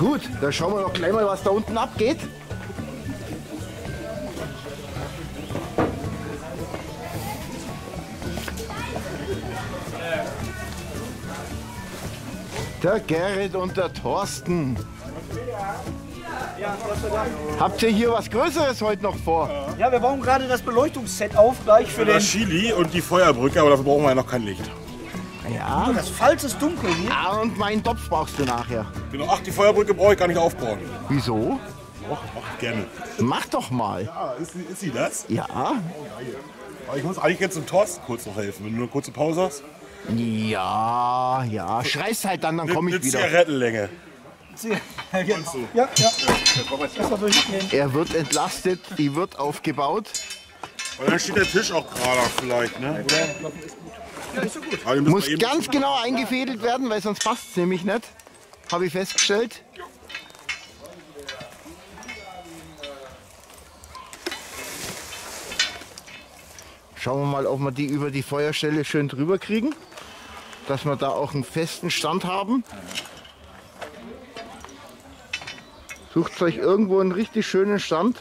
Gut, dann schauen wir doch gleich mal, was da unten abgeht. Der Gerrit und der Thorsten. Habt ihr hier was Größeres heute noch vor? Ja, wir bauen gerade das Beleuchtungsset auf, gleich für den... Das Chili und die Feuerbrücke, aber dafür brauchen wir ja noch kein Licht. Ja. Das Falz ist dunkel hier. Ah, und meinen Topf brauchst du nachher. Genau, ach, die Feuerbrücke brauche ich gar nicht aufbauen. Wieso? Ach, gerne. Mach doch mal. Ja, ist sie das? Ja. Aber ich muss eigentlich jetzt dem Thorsten kurz noch helfen, wenn du eine kurze Pause hast. Ja, ja. Schreist halt dann komme ich Eine wieder. Zigarettenlänge. Ja. Erstmal durchgehen. Er wird entlastet, die wird aufgebaut. Weil dann steht der Tisch auch gerade vielleicht, ne? Ja, ist so gut. Aber den müssen Muss wir eben- ganz genau eingefädelt werden, weil sonst passt es nämlich nicht. Habe ich festgestellt. Schauen wir mal, ob wir die über die Feuerstelle schön drüber kriegen. Dass wir da auch einen festen Stand haben. Sucht euch irgendwo einen richtig schönen Stand.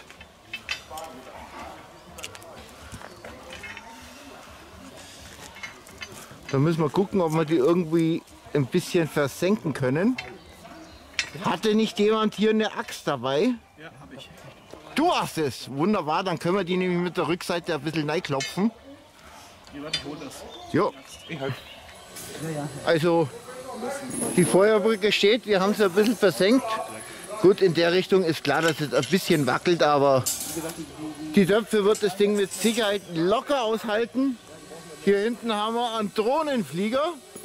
Da müssen wir gucken, ob wir die irgendwie ein bisschen versenken können. Hatte nicht jemand hier eine Axt dabei? Ja, habe ich. Du hast es. Wunderbar, dann können wir die nämlich mit der Rückseite ein bisschen reinklopfen. Jo. Also die Feuerbrücke steht, wir haben sie ein bisschen versenkt. Gut, in der Richtung ist klar, dass es ein bisschen wackelt, aber die Töpfe wird das Ding mit Sicherheit locker aushalten. Hier hinten haben wir einen Drohnenflieger.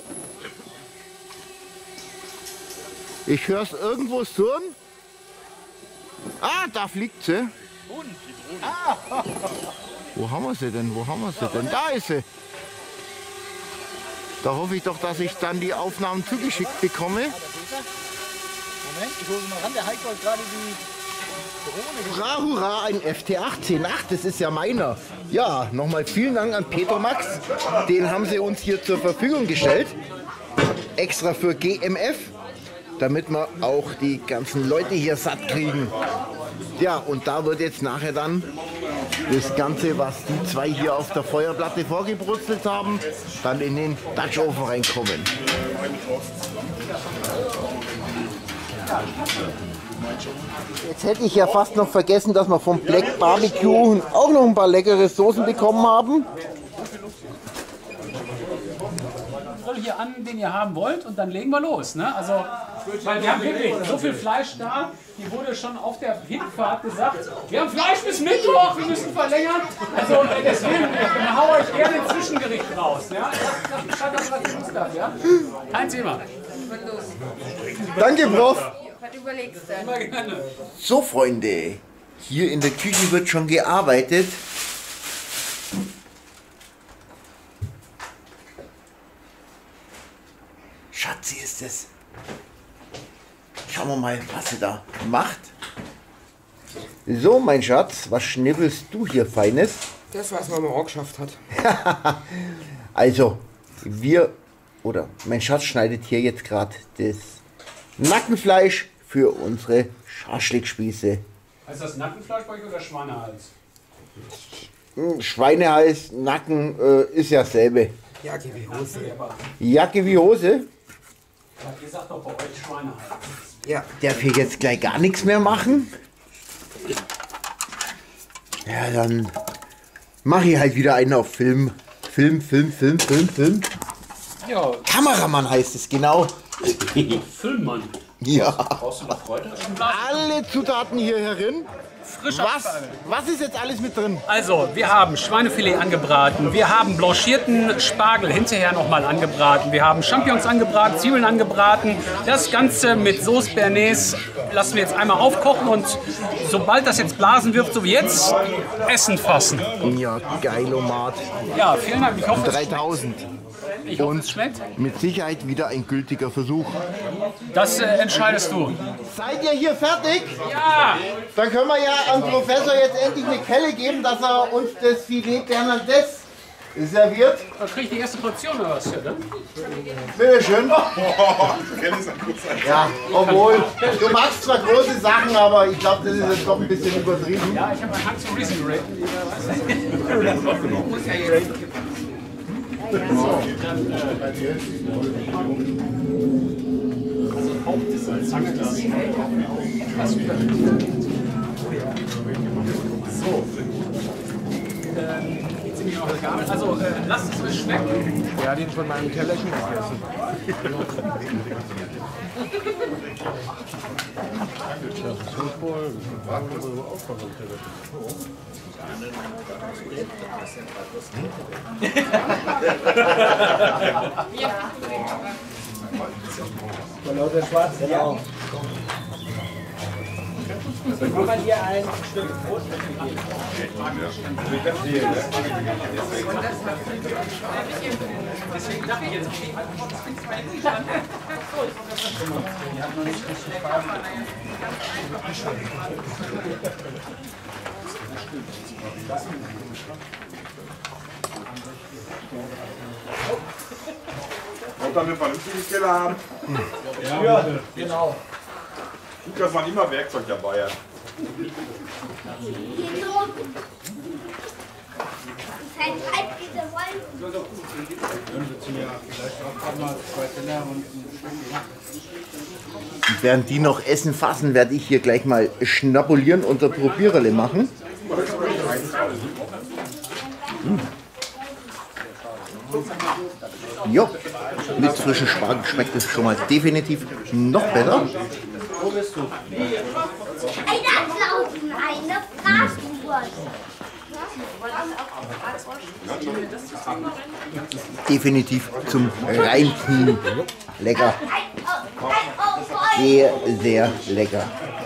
Ich höre es irgendwo surren. Ah, da fliegt sie. Wo haben wir sie denn? Wo haben wir sie denn? Da ist sie. Da hoffe ich doch, dass ich dann die Aufnahmen zugeschickt bekomme. Moment, ich hole sie mal ran. Der Heiko hat gerade die Drohne. Hurra, hurra, ein FT18. Ach, das ist ja meiner. Ja, nochmal vielen Dank an Peter Max. Den haben sie uns hier zur Verfügung gestellt. Extra für GMF, damit wir auch die ganzen Leute hier satt kriegen. Ja, und da wird jetzt nachher dann das Ganze, was die zwei hier auf der Feuerplatte vorgebrutzelt haben, dann in den Dutchofen reinkommen. Jetzt hätte ich ja fast noch vergessen, dass wir vom Black Barbecue auch noch ein paar leckere Soßen bekommen haben. Voll hier an, den ihr haben wollt, und dann legen wir los. Ne? Also, weil wir haben wirklich so viel Fleisch da, hier wurde schon auf der Hinfahrt gesagt, wir haben Fleisch bis Mittwoch, wir müssen verlängern. Also deswegen haue ich gerne ein Zwischengericht raus. Ja? Ich schalte das was Lust habt, ja? Kein Thema. Danke, Prof. Was überlegst du? Immer gerne. So, Freunde, hier in der Küche wird schon gearbeitet. Schatzi ist es. Schauen wir mal, was sie da macht. So, mein Schatz, was schnibbelst du hier Feines? Das, was Mama auch geschafft hat. Also, mein Schatz schneidet hier jetzt gerade das Nackenfleisch für unsere Schaschlikspieße. Heißt das Nackenfleisch bei euch oder Schweinehals? Schweinehals, Nacken ist ja dasselbe. Jacke wie Hose. Jacke wie Hose. Ihr sagt doch bei euch Schweinehals. Ja. Darf hier jetzt gleich gar nichts mehr machen? Ja, dann mache ich halt wieder einen auf Film. Film. Ja, Kameramann heißt es, genau. Füllmann. Ja. Brauchst du noch Kräuter? Alle Zutaten hier herin. Was ist jetzt alles mit drin? Also, wir haben Schweinefilet angebraten, wir haben blanchierten Spargel hinterher nochmal angebraten, wir haben Champignons angebraten, Zwiebeln angebraten. Das Ganze mit Sauce Bernays lassen wir jetzt einmal aufkochen und sobald das jetzt Blasen wirft, so wie jetzt, Essen fassen. Ja, geilomat. Ja, vielen Dank. Ich hoffe, 3000. es schmeckt. Mit Sicherheit wieder ein gültiger Versuch. Das entscheidest du. Seid ihr hier fertig? Ja! Dann können wir ja am Professor jetzt endlich eine Kelle geben, dass er uns das Filet Bernardesse ist serviert. Da krieg ich die erste Portion oder was? Ne? Bitte schön. Kenn ich's an Kurzzeit. Ja, obwohl, du magst zwar große Sachen, aber ich glaube, das ist jetzt doch ein bisschen übertrieben. Ja, ich habe einen Hang zum Riesen Rate. Jetzt sind wir noch Gabel. Also lasst es euch schmecken. Er hat ihn von meinem Tellerchen gegessen. Genau. Kann man hier ein Stück Brot mitgeben? Deswegen dachte ich jetzt, Und dann eine vernünftige Keller haben. Ja, genau. Gut, dass man immer Werkzeug dabei hat. Während die noch Essen fassen, werde ich hier gleich mal schnabulieren und ein Probiererle machen. Jo, mit frischem Spargel schmeckt es schon mal definitiv noch besser. Wo bist du? Eine Ablaufen, eine Bratwurst. Definitiv zum Reinknien. Lecker. Sehr, sehr lecker.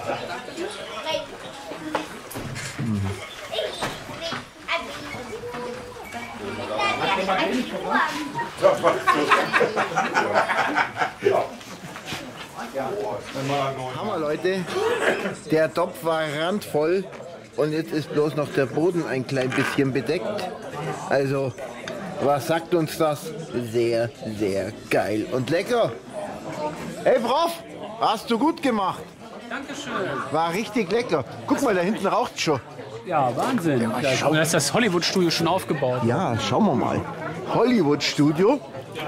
Hammer, Leute. Der Topf war randvoll und jetzt ist bloß noch der Boden ein klein bisschen bedeckt. Also, was sagt uns das? Sehr, sehr geil und lecker. Hey Prof, hast du gut gemacht. Dankeschön. War richtig lecker. Guck mal, da hinten raucht schon. Ja, Wahnsinn. Da ist das Hollywood-Studio schon aufgebaut. Ja, schauen wir mal. Hollywood-Studio.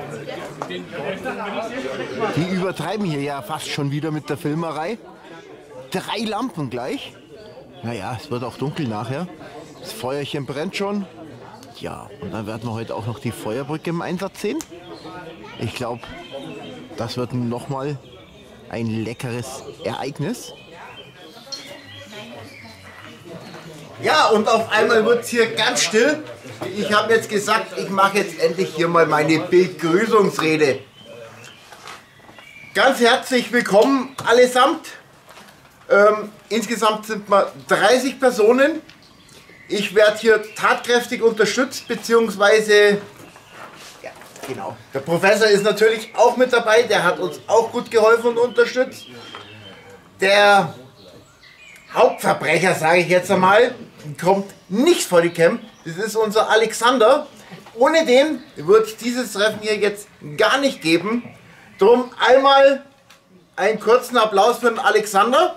Die übertreiben hier ja fast schon wieder mit der Filmerei. 3 Lampen gleich. Naja, es wird auch dunkel nachher. Das Feuerchen brennt schon. Ja, und dann werden wir heute auch noch die Feuerbrücke im Einsatz sehen. Ich glaube, das wird nochmal ein leckeres Ereignis. Ja, und auf einmal wird es hier ganz still. Ich habe jetzt gesagt, ich mache jetzt endlich hier mal meine Begrüßungsrede. Ganz herzlich willkommen allesamt. Insgesamt sind wir 30 Personen. Ich werde hier tatkräftig unterstützt, beziehungsweise, ja, genau. Der Professor ist natürlich auch mit dabei, der hat uns auch gut geholfen und unterstützt. Der Hauptverbrecher, sage ich jetzt einmal, kommt nicht vor die Cam. Das ist unser Alexander. Ohne den wird es dieses Treffen hier jetzt gar nicht geben. Drum einmal einen kurzen Applaus für den Alexander.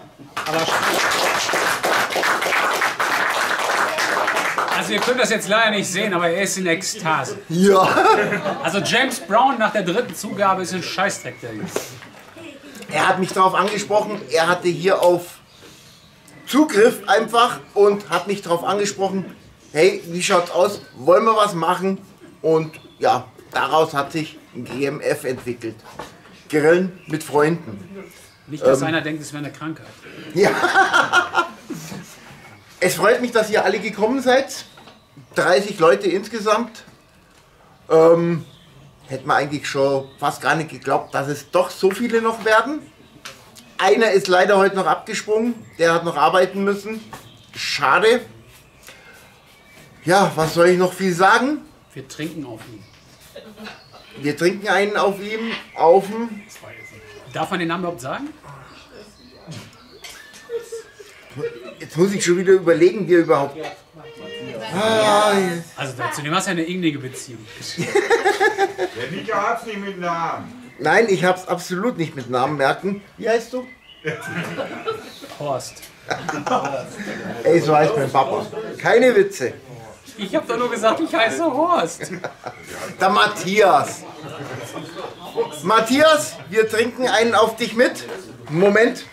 Also ihr könnt das jetzt leider nicht sehen, aber er ist in Ekstase. Ja. Also James Brown nach der 3. Zugabe ist ein Scheißdreck der Junge. Er hat mich darauf angesprochen, er hatte hier auf Zugriff einfach und hat mich darauf angesprochen, hey, wie schaut's aus, wollen wir was machen? Und ja, daraus hat sich GMF entwickelt. Grillen mit Freunden. Nicht, dass einer denkt, es wäre eine Krankheit. Ja. Es freut mich, dass ihr alle gekommen seid. 30 Leute insgesamt. Hätten wir eigentlich schon fast gar nicht geglaubt, dass es doch so viele noch werden. Einer ist leider heute noch abgesprungen, der hat noch arbeiten müssen. Schade. Ja, was soll ich noch viel sagen? Wir trinken auf ihn. Wir trinken einen auf ihm, auf ihn. Darf man den Namen überhaupt sagen? Jetzt muss ich schon wieder überlegen, wie er überhaupt... Also zu dem hast du ja eine innige Beziehung. Der Nika hat's nicht mit Namen. Nein, ich hab's absolut nicht mit Namen merken. Wie heißt du? Horst. Ey, so heißt mein Papa. Keine Witze. Ich habe doch nur gesagt, ich heiße Horst. Der Matthias. Matthias, wir trinken einen auf dich mit. Moment.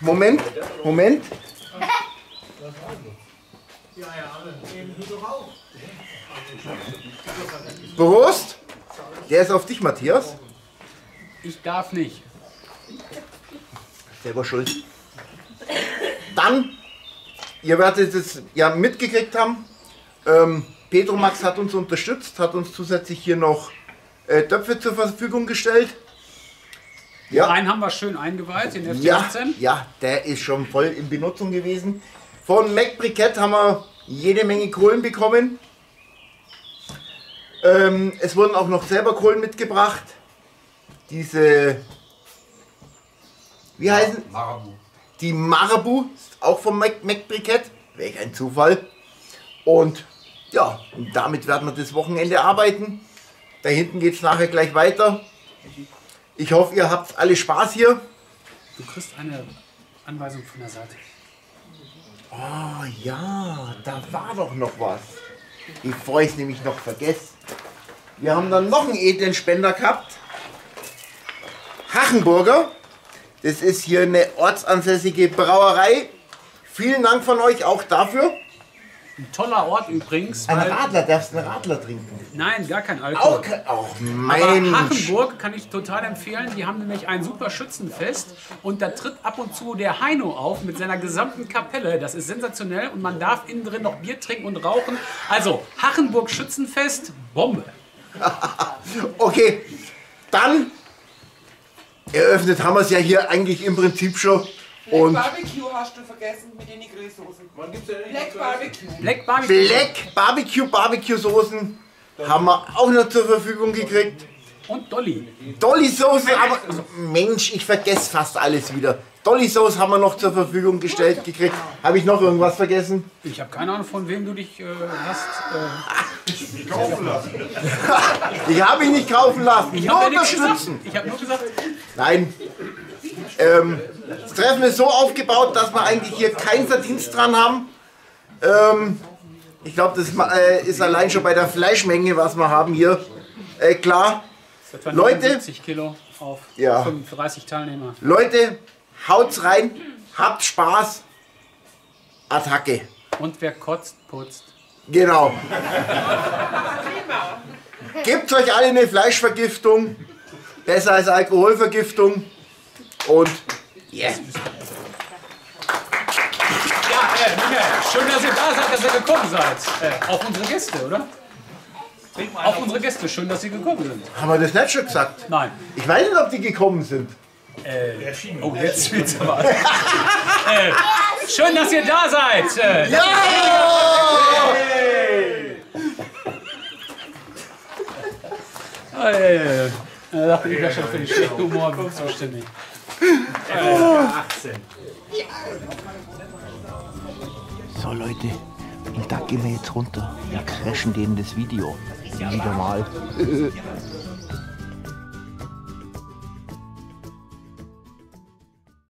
Prost. Der ist auf dich, Matthias. Ich darf nicht. Selber schuld. Dann, ihr werdet es ja mitgekriegt haben, Petromax hat uns unterstützt, hat uns zusätzlich hier noch Töpfe zur Verfügung gestellt. Ja. Einen haben wir schön eingeweiht, den Ja, FT18. ja, der ist schon voll in Benutzung gewesen. Von Mac Briquette haben wir jede Menge Kohlen bekommen. Es wurden auch noch selber Kohlen mitgebracht. Diese, wie heißen? Marabu. Die Marabu, ist auch von Mac Briquette. Welch ein Zufall. Und ja, und damit werden wir das Wochenende arbeiten. Da hinten geht es nachher gleich weiter. Ich hoffe, ihr habt alle Spaß hier. Du kriegst eine Anweisung von der Seite. Oh ja, da war doch noch was. Bevor ich es nämlich noch vergesse. Wir haben dann noch einen edlen Spender gehabt. Hachenburger. Das ist hier eine ortsansässige Brauerei. Vielen Dank von euch auch dafür. Ein toller Ort übrigens. Ein weil- Radler, darfst du einen Radler trinken? Nein, gar kein Alkohol. Auch kein... Oh Aber Mensch. Hachenburg kann ich total empfehlen. Die haben nämlich ein super Schützenfest und da tritt ab und zu der Heino auf mit seiner gesamten Kapelle. Das ist sensationell und man darf innen drin noch Bier trinken und rauchen. Also Hachenburg Schützenfest, Bombe. Okay, dann eröffnet haben wir es ja hier eigentlich im Prinzip schon. Und Barbecue hast du vergessen mit den Grillsoßen. Wann gibt's denn Black Barbecue? Black Barbecue Barbecue Soßen haben wir auch noch zur Verfügung gekriegt. und Dolly. Dolly Soße, aber Mensch, ich vergesse fast alles wieder. Dolly Soße haben wir noch zur Verfügung gestellt gekriegt. Habe ich noch irgendwas vergessen? Ich habe keine Ahnung, von wem du dich hast. Kaufen lassen. Ich habe ihn nicht kaufen lassen. Ich Nur habe ja nichts unterstützen. gesagt. Ich habe nur gesagt, Nein. Das Treffen ist so aufgebaut, dass wir eigentlich hier keinen Verdienst dran haben. Ich glaube, das ist allein schon bei der Fleischmenge, was wir haben hier, klar. etwa Leute. 70 Kilo auf Ja. 35 Teilnehmer. Leute, haut's rein, habt Spaß. Attacke. Und wer kotzt, putzt. Genau. Gebt euch alle eine Fleischvergiftung. Besser als Alkoholvergiftung. Und yeah. Ja, Michael, schön, dass ihr da seid, dass ihr gekommen seid. Auch unsere Gäste, oder? Auch unsere Gäste, schön, dass sie gekommen sind. Haben wir das nicht schon gesagt? Nein. Ich weiß nicht, ob die gekommen sind. Oh, jetzt wird's aber. Schön, dass ihr da seid. Ja! Da dachte ich, wäre schon für den schlechten Humor zuständig. So Leute, und da gehen wir jetzt runter. Wir crashen denen das Video. Wieder mal.